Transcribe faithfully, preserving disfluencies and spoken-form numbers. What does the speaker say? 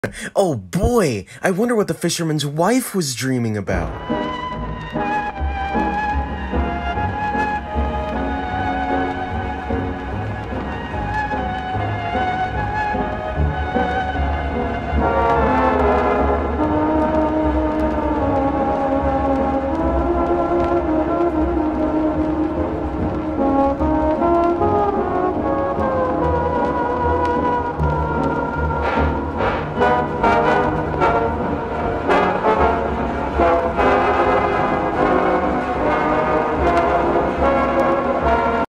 Oh boy, I wonder what the fisherman's wife was dreaming about.